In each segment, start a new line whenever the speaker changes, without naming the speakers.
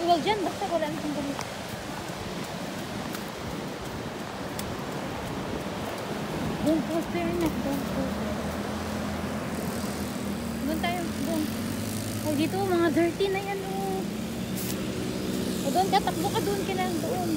bawal dyan. Basta wala na itong bawal. Don't go there na. Don't go there. Doon tayo. Doon. Oh, dito mga dirty na yan. Oh. O doon ka. Takbo ka doon. Kailangan doon.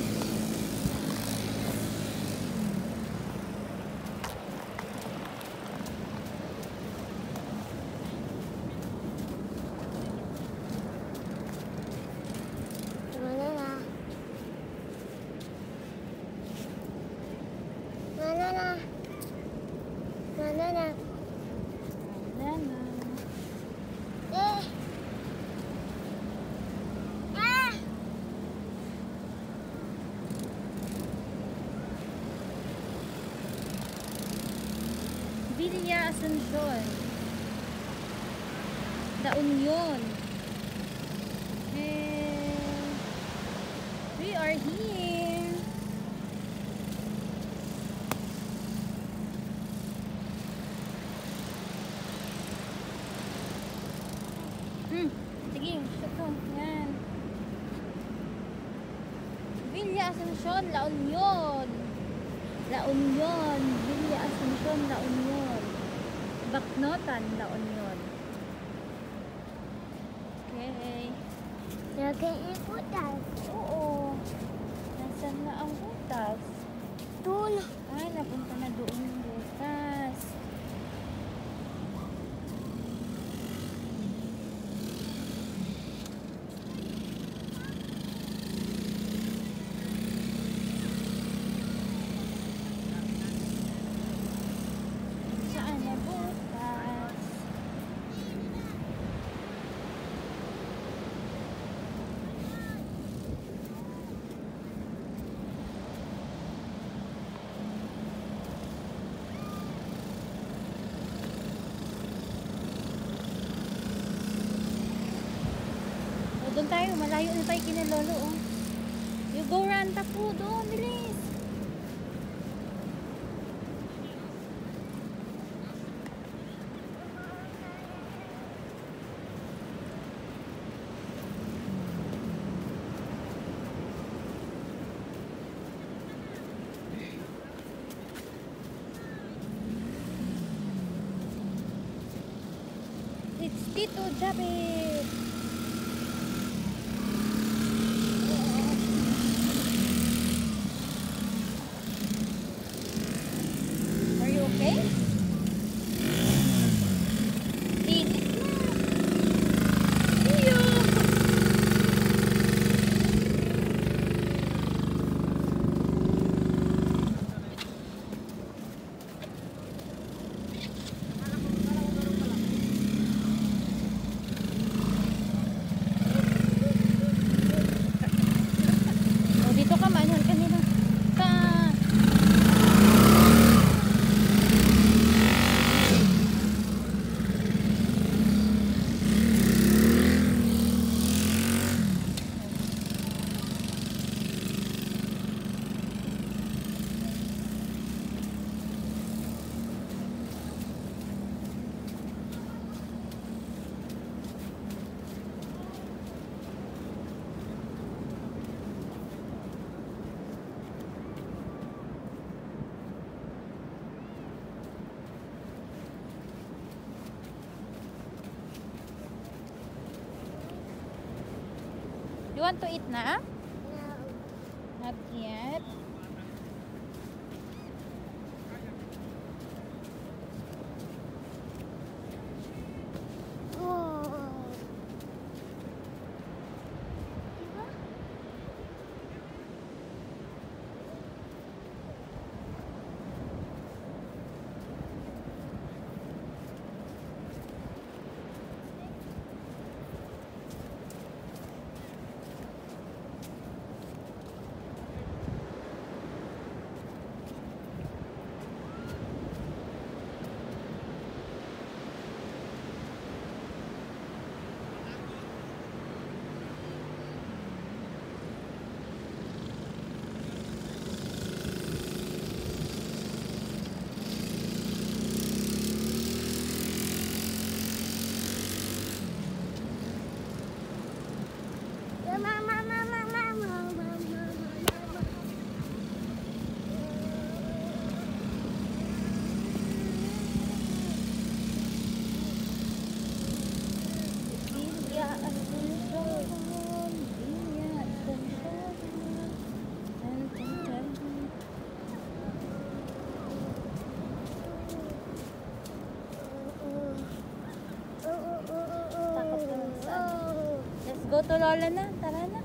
Villa Asuncion, La Union, and we are here. Sige, shoot mo. Yan. Villa Asuncion, La Union. La Union, Villa Asuncion, La Union. Baknotan, La Union. Okay.
Lagay ang butas.
Oo. Nasaan na ang butas?
Doon.
Ay, napunta na doon yung butas. Doon tayo, malayo na tayo kina Lolo, oh. You go run, tapo doon, bilis. It's Tito Japit. You want to eat na?
No.
Not yet. Go to Lola na. Tara na.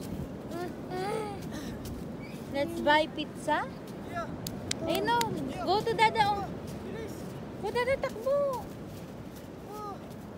Let's buy pizza.
Yeah.
Ay no. Go to Dada. Oh.
Bilis.
Go Dada, takbo.
Oh.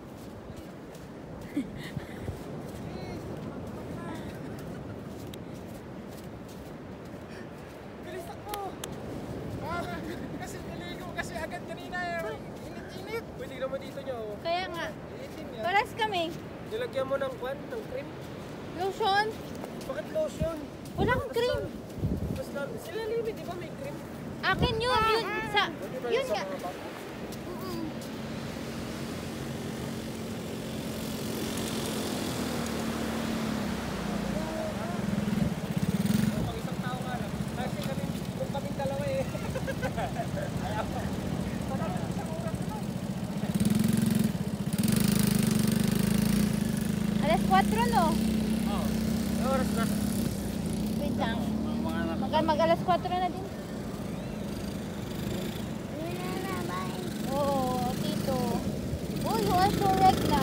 Bilis takbo. Kasi niligo kasi agad kanina eh. Init-init. Pwede naman dito nyo.
Kaya nga.
Initin yan.
Paras kami.
Nilagyan mo ng kwan, ng cream.
Lotion.
Bakit lotion?
Walang cream.
Basta sila limit, di ba may cream?
Akin yun. Yun, sa,
Pwede ba
yun
sa
nga.
mga bako? Pag isang tao nga lang. Kasi kami, kung kaming dalawa eh. Ayaw pa. Parang isang oras na lang.
Alas 4 no?
Oo. May oras na.
Wait lang.
Mga anak.
Mag alas 4 na din.
Wala na ba?
Oo, tito. Oh, you are so wrecked na.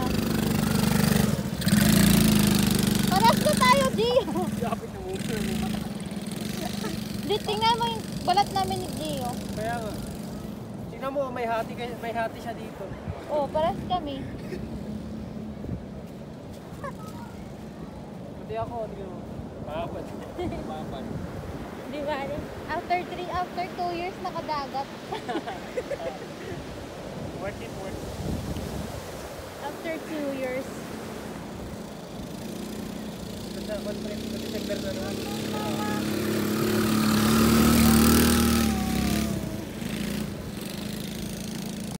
Paras na tayo, Gio.
Yapit ng ulo.
Di, tingnan mo yung balat namin ni Gio.
Kaya nga. Tingnan mo, may hati siya dito.
Oh, paras kami.
Pati ako, tingnan mo. Papan. Papan.
Di ba? After 2 years nakadagat.
Worth it, worth it.
After 2 years.
Basta, 1 December na naman.